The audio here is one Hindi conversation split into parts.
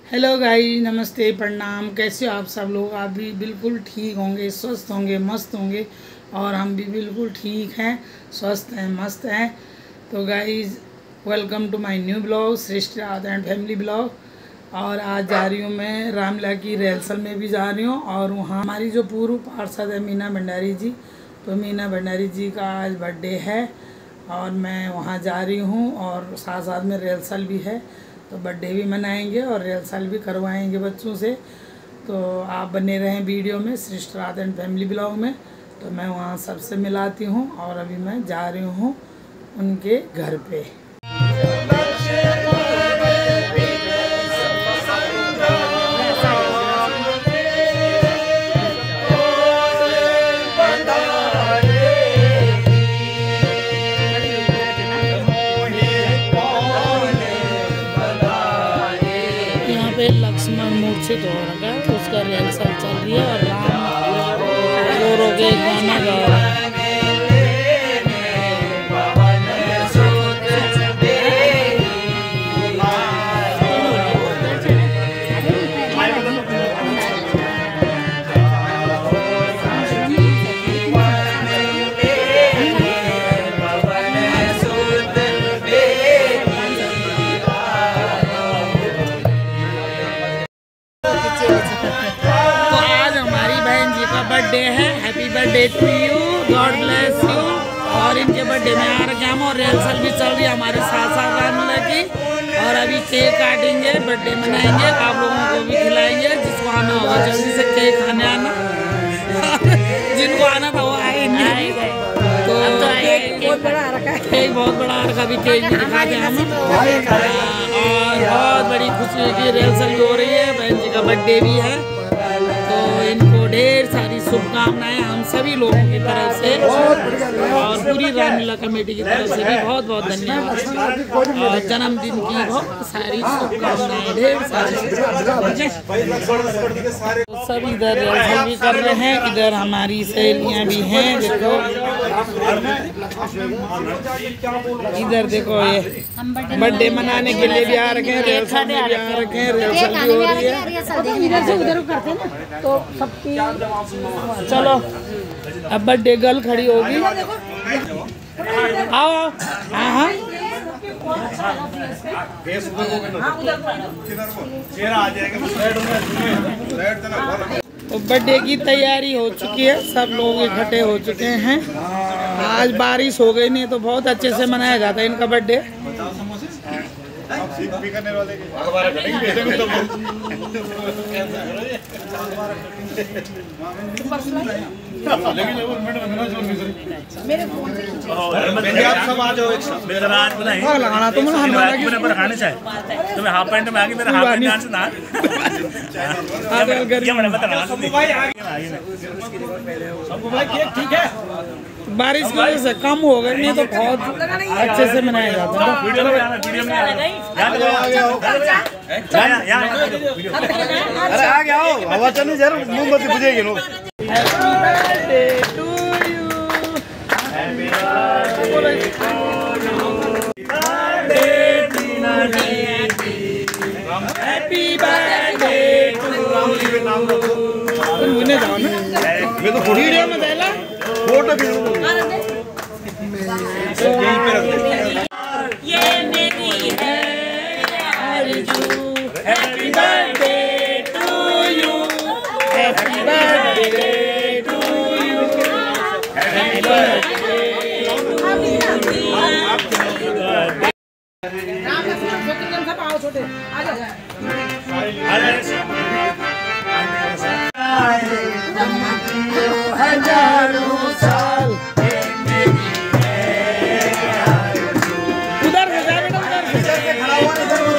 हेलो गाइस, नमस्ते, प्रणाम। कैसे हो आप सब लोग? आप भी बिल्कुल ठीक होंगे, स्वस्थ होंगे, मस्त होंगे। और हम भी बिल्कुल ठीक हैं, स्वस्थ हैं, मस्त हैं। तो guys, welcome to my new blog, Shreshtha Radha and family blog. और आज जा रही हूँ मैं रामलीला की रिहर्सल में भी जा रही हूँ। और वहाँ हमारी जो पूर्व पार्षद है मीना भंडारी जी, तो मीना भंडारी जी का आज बर्थडे है और मैं वहाँ जा रही हूँ। और साथ साथ में रिहर्सल भी है, तो बर्थडे भी मनाएंगे और रिहर्सल भी करवाएंगे बच्चों से। तो आप बने रहें वीडियो में, श्रेष्ठ राधा एंड फैमिली ब्लॉग में। तो मैं वहाँ सबसे मिलाती हूँ और अभी मैं जा रही हूँ उनके घर पे। लक्ष्मण मूर्छित हो रखा है, उसका रिहर्सल चल रही है और राम रो रो के गाना गा रहा है। बर्थडे है, happy birthday to you, God bless you. और इनके बर्थडे में आ रखे हम और रिहर्सल भी चल रही है हमारे साथ साथ रामलीला की। और अभी केक काटेंगे, बर्थडे मनाएंगे, आप लोगों को भी खिलाएंगे। जिसको आना होगा जल्दी से केक खाने आना। जिनको आना था वो आए नहीं, तो केक बहुत बड़ा आ रखा है, केक बहुत बड़ा आ रखा, अभी केक भी दिखाते हैं हम। और बहुत बड़ी खुशी की रिहर्सल हो रही है, बहन जी का बर्थडे भी है। तो इनको ढेर सारी शुभकामनाएं हम सभी लोगों की तरफ से और पूरी रामलीला कमेटी की तरफ से भी बहुत बहुत धन्यवाद। और जन्मदिन की बहुत सारी शुभकामनाएं, ढेर सारी। तो सब इधर रिहर्सल भी कर रहे हैं, इधर हमारी सहेलियां भी हैं। देखो इधर देखो, ये बर्थडे मनाने के लिए भी आ रखे हैं, रिहर्सल में भी आ रखे हैं, रिहर्सल भी हो रही है। इधर से उधर करते हैं ना, तो सबकी चलो अब बर्थडे गर्ल खड़ी होगी। आओ, हाँ हाँ, तो बर्थडे की तैयारी हो चुकी है, सब लोग इकट्ठे हो चुके हैं। आज बारिश हो गई, नहीं तो बहुत अच्छे से मनाया जाता है इनका बर्थडे। लगाना तो तुम्हें हाफ पैंट में आगे, मेरा हाफ पैंट से ना ठीक है। बारिश की वजह से कम हो गई, नहीं तो बहुत अच्छे से मनाया जाता है। अरे आ गया हो, हवा चलनी जरूर, मोमबत्ती बुझेगी लो। Happy birthday to you, happy birthday to you. मुझे जाओ ना, मैं तो वीडियो में देला फोटो भी ये मेरी है आरज़ू। Happy birthday to you, happy birthday to you, happy birthday हजारों साल। उधर से जा बेटा, उधर से खड़ा हुआ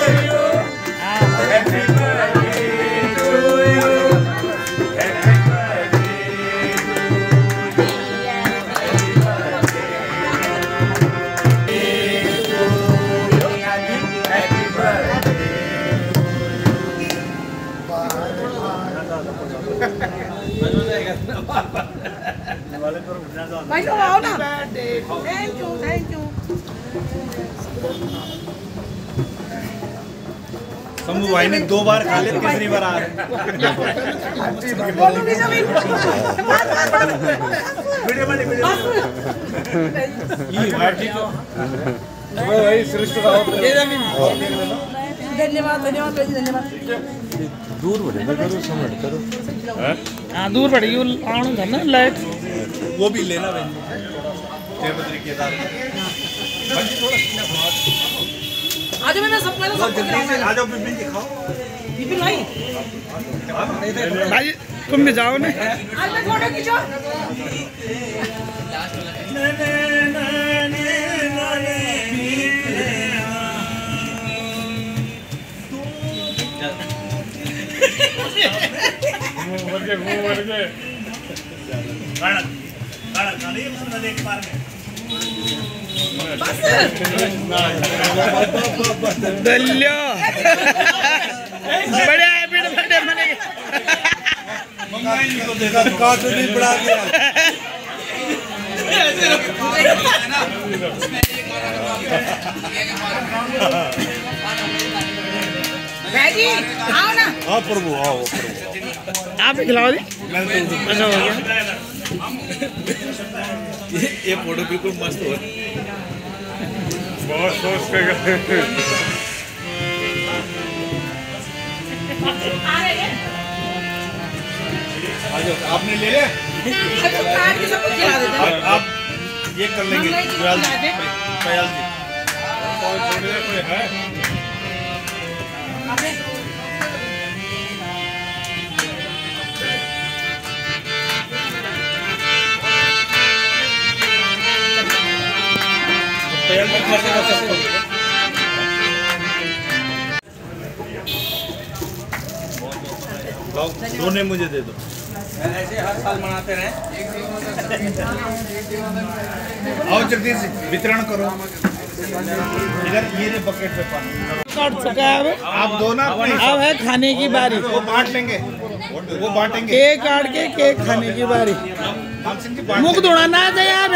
भाई तो आओ ना। Thank you, thank you. Shambhu भाई ने 2 बार खा लिया, तीसरी बार आ रहे भाई श्रेष्ठ धन्यवाद धन्यवाद धन्यवाद। दूर बढ़े करो समझ करो। हाँ दूर बढ़ी आने था ना लाइट, वो भी लेना बहन आज मैं सब पहले सब जल्दी से आ जाओ, बिपिन जी खाओ। बिपिन भाई भाई तुम भी जाओ ना, आज मैं फोटो खींचो। दल्लो बड़े बड़े बड़े मने मंगाई को देखा काट नहीं पड़ा दिया। भाई आओ ना। हाँ प्रभु आओ प्रभु, आप ही खिलाओ दी। अच्छा हो गया। ये फोटो बिल्कुल मस्त हो, बहुत सोच के गए। आपने ले लिया? आप ये कर लेंगे दयाल जी। कोई है? दोनों मुझे दे दो। ऐसे हर साल मनाते रहे। आओ जल्दी से वितरण करो। इधर ये बकेट पे पानी काट चुका है अब। आप दो ना, अब है खाने की बारी। वो बांट लेंगे, वो बांटेंगे। केक काट के केक खाने की बारी। मुख धोना ना जाए यार।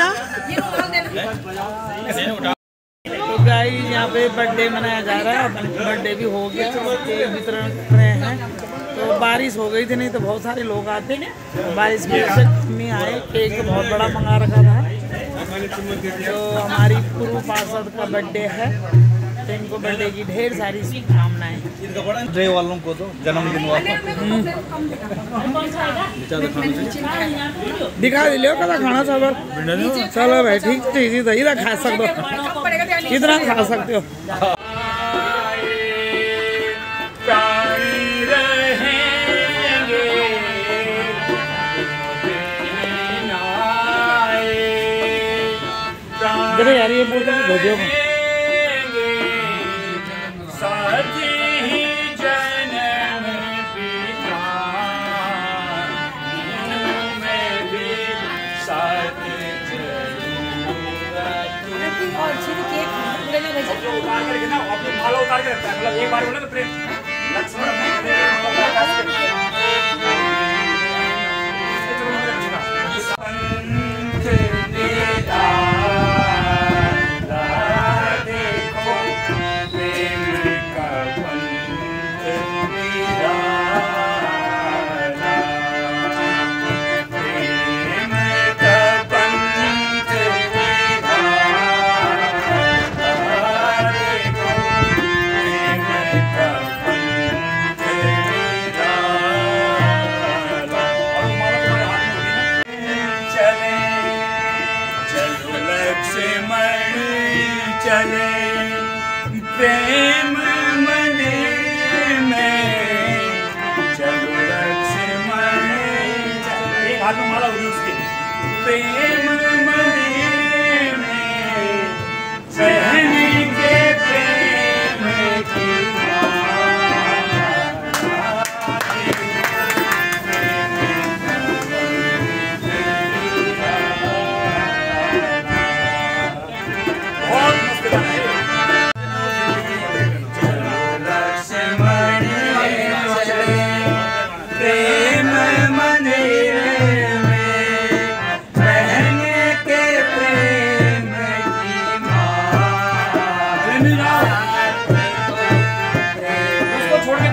तो गाइस यहाँ पे बर्थडे मनाया जा रहा है, बर्थडे भी हो गया, केक वितरण कर रहे हैं। तो बारिश हो गई थी, नहीं तो बहुत सारे लोग आते हैं, बारिश की वजह से कम ही आए। केक बहुत बड़ा मंगा रखा था। तो हमारी पूर्व पार्षद का बर्थडे है, तो इनको बर्थडे की ढेर सारी शुभकामनाएं। ड्रे वालों को दो, जन्मदिन वालों दिखा दिलियो कदा खाना सब। चलो भाई ठीक ठीक है, इधर खा सकते हो, इतना खा सकते हो। देखो यार ये बोल रहे वीडियो में उतार के ना, अपनी माला उतार के रखता है, मतलब एक बार बोले तो प्रेम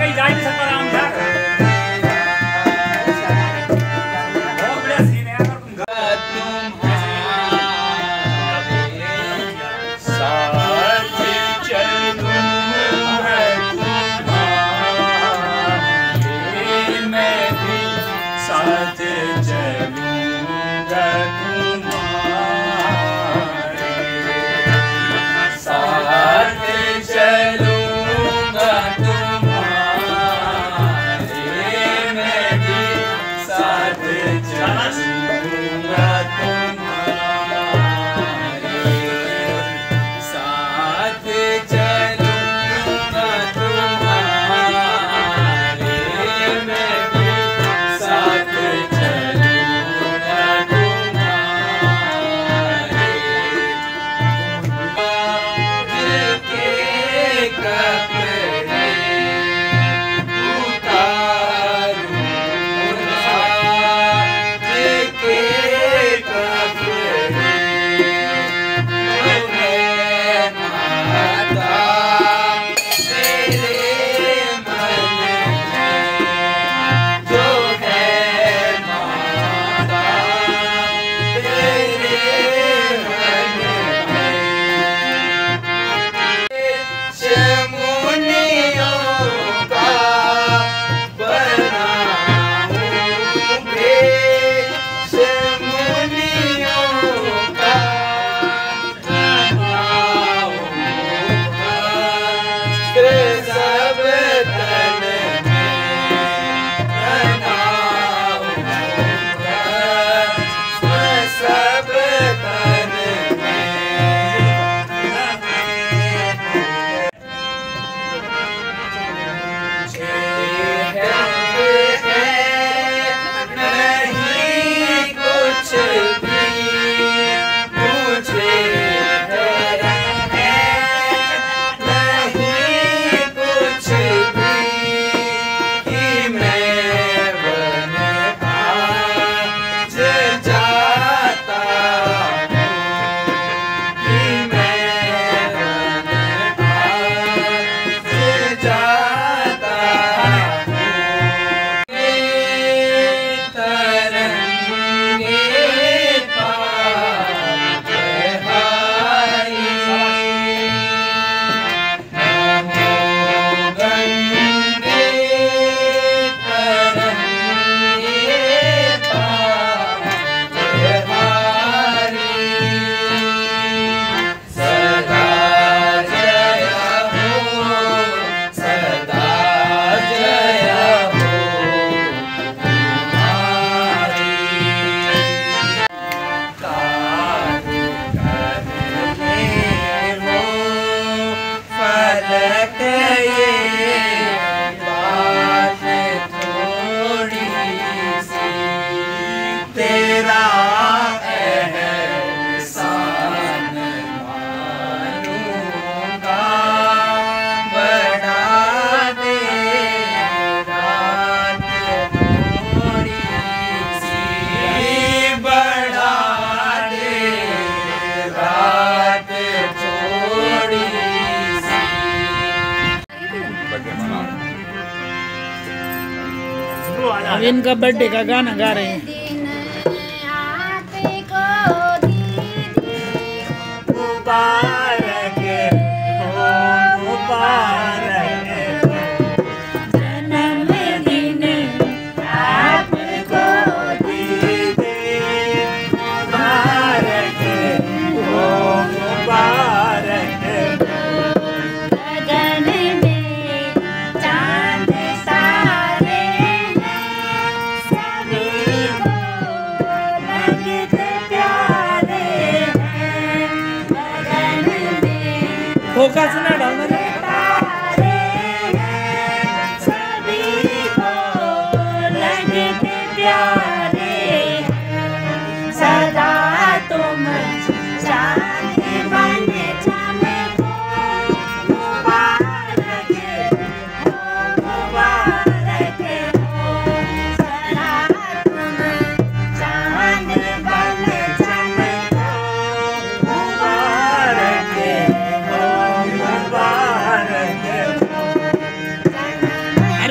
कहीं जा ही नहीं सकता राम क्या कर बहुत बड़ा सीन है अगर तुम अब इनका बर्थडे का गाना गा रहे हैं। फोकस ना डालना सदा तुम चांद बन चमको, मुबारक हो, सदा तुम चांद बन चमको, मुबारक हो,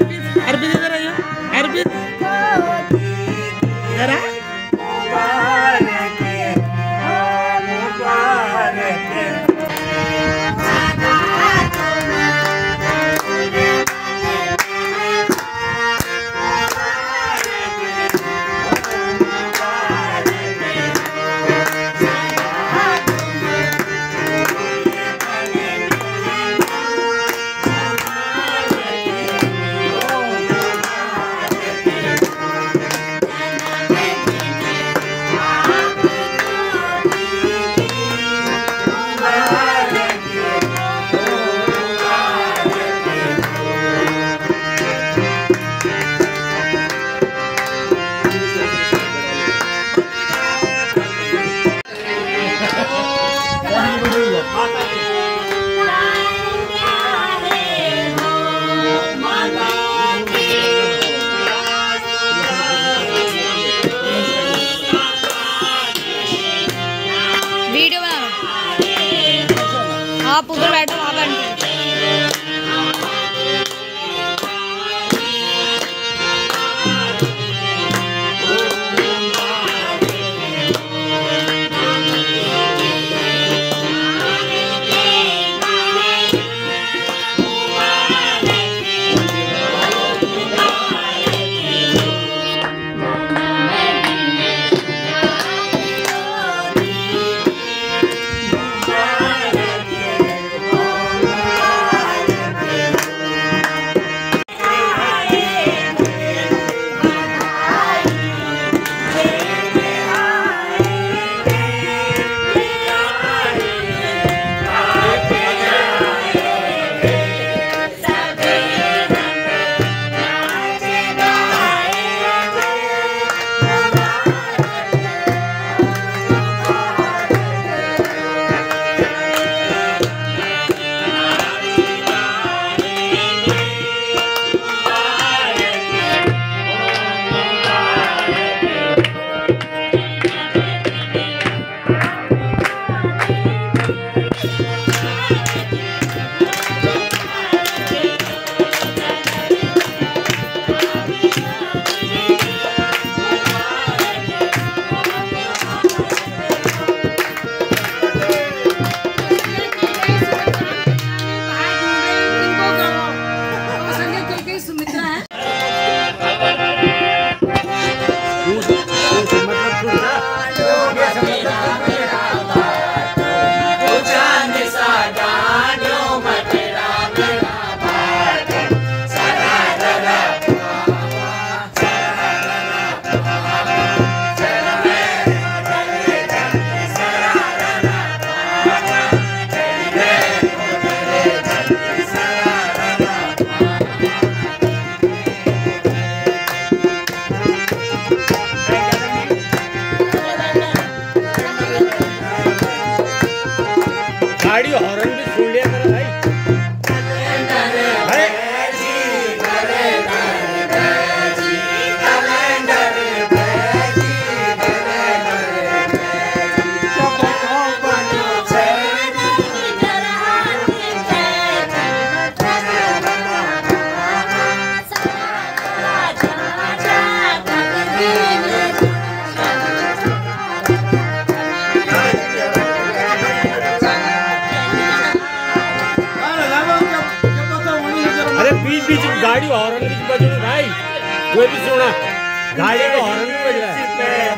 गाड़ी हॉर्न भी बज रहा भाई, जो भी सुना गाड़ी का हॉर्न भी बज रहा है।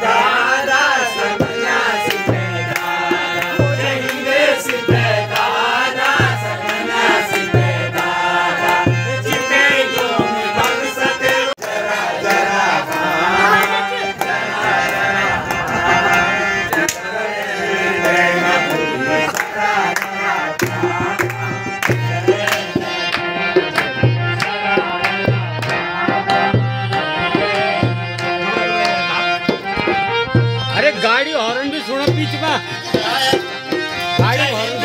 गाड़ी हॉर्न भी सुना बीच में, गाड़ी हॉर्न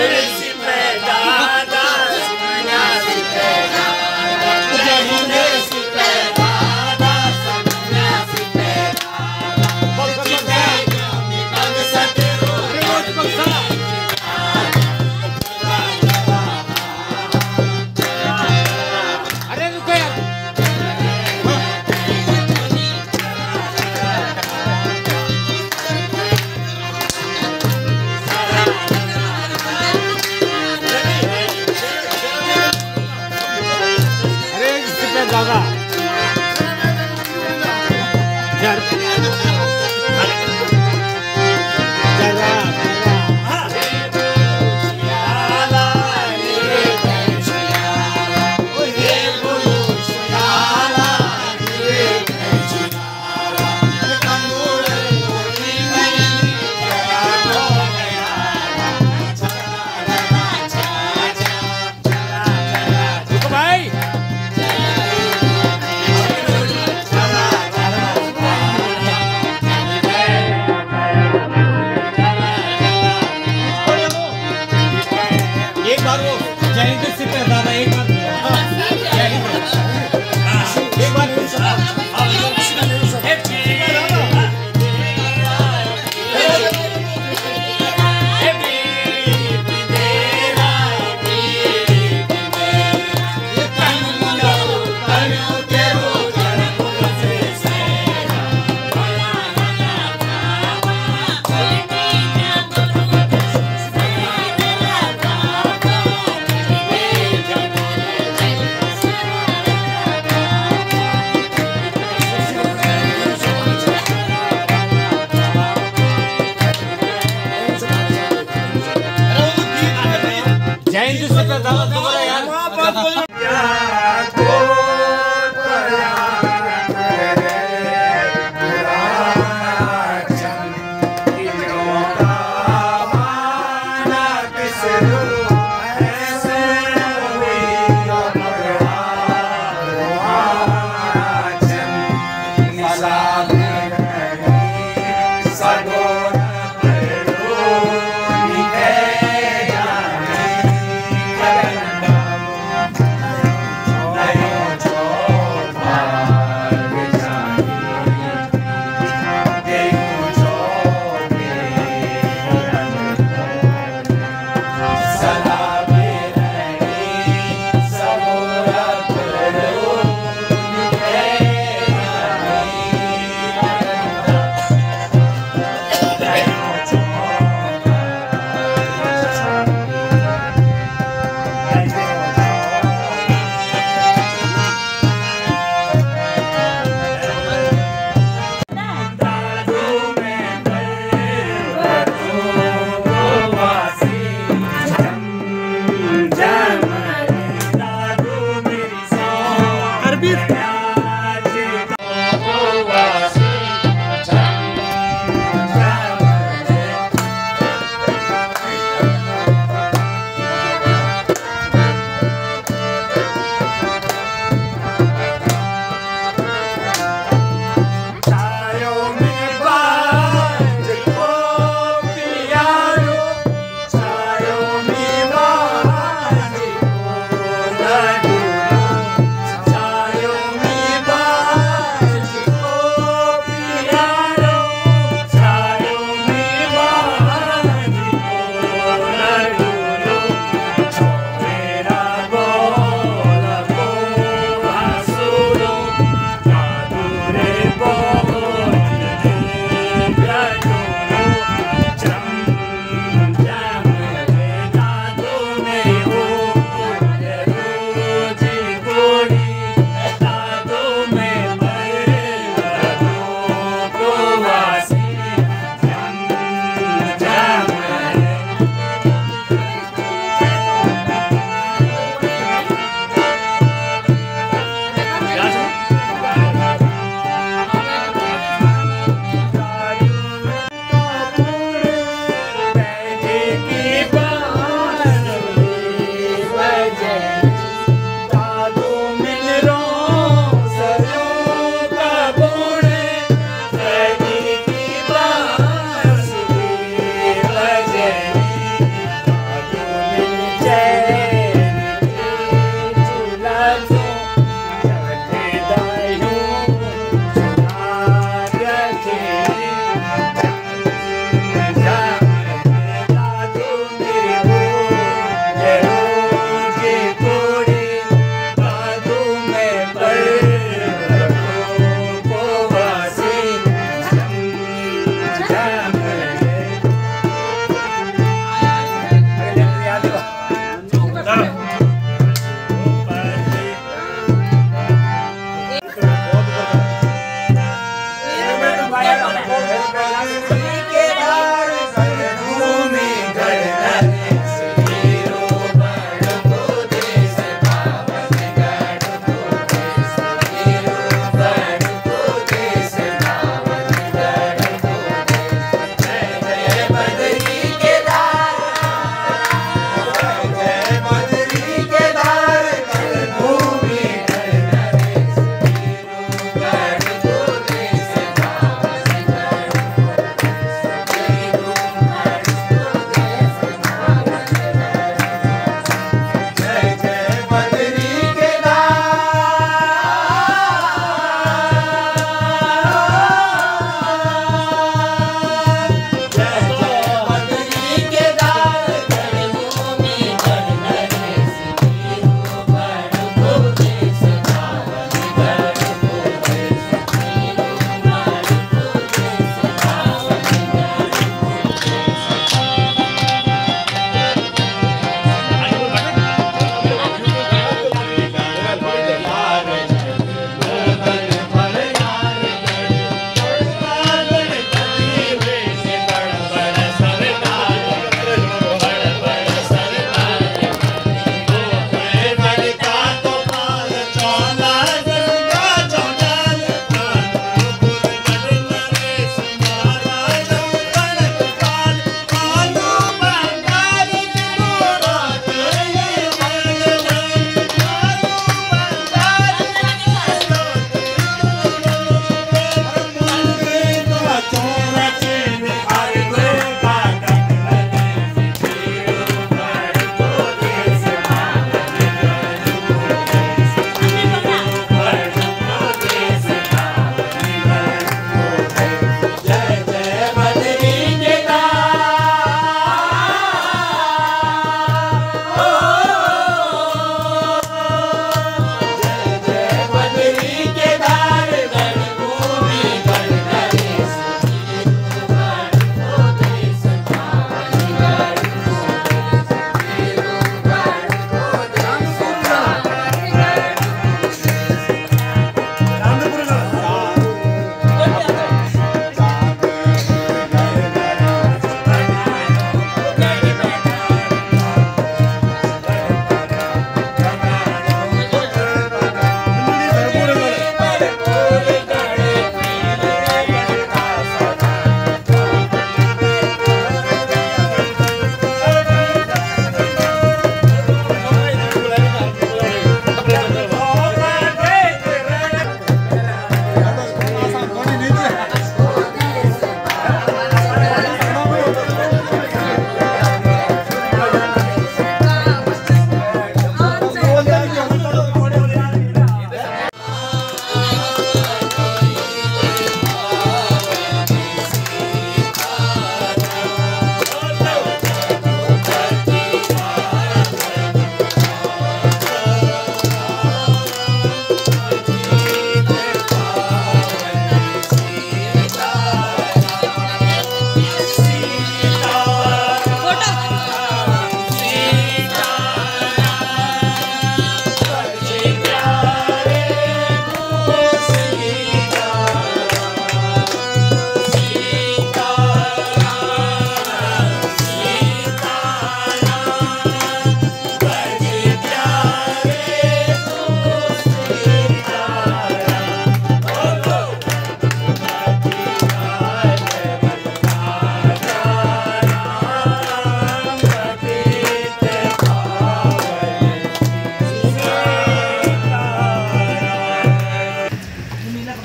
दादा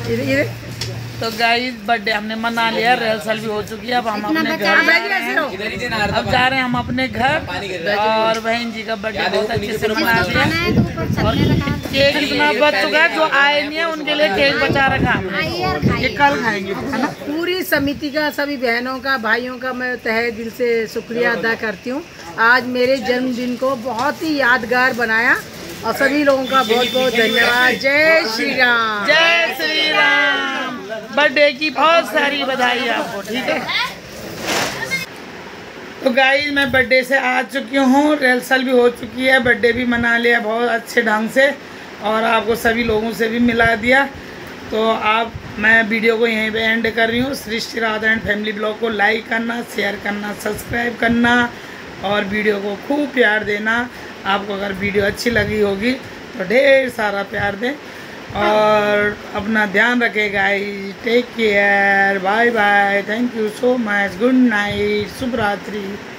तो गाइस बर्थडे हमने मना लिया, रिहर्सल भी हो चुकी है। अब हम अपने घर अब जा रहे हैं हम अपने घर। और बहन जी का बर्थडे बहुत अच्छे से मना लिया और केक इतना बच चुका है, जो आए नहीं है उनके लिए केक बचा रखा है, ये कल खाएंगे, है ना। पूरी समिति का, सभी बहनों का, भाइयों का मैं तहे दिल से शुक्रिया अदा करती हूँ। आज मेरे जन्मदिन को बहुत ही यादगार बनाया और सभी लोगों का बहुत बहुत धन्यवाद। जय श्री राम। जय श्री राम। बर्थडे की बहुत सारी बधाई आपको, ठीक है। तो गाइस मैं बर्थडे से आ चुकी हूँ, रिहर्सल भी हो चुकी है, बर्थडे भी मना लिया बहुत अच्छे ढंग से और आपको सभी लोगों से भी मिला दिया। तो आप मैं वीडियो को यहीं पे एंड कर रही हूँ। Srishti Radha and family blog को लाइक करना, शेयर करना, सब्सक्राइब करना और वीडियो को खूब प्यार देना। आपको अगर वीडियो अच्छी लगी होगी तो ढेर सारा प्यार दें और अपना ध्यान रखेगा। Take care, bye bye, thank you so much, good night, शुभ रात्रि।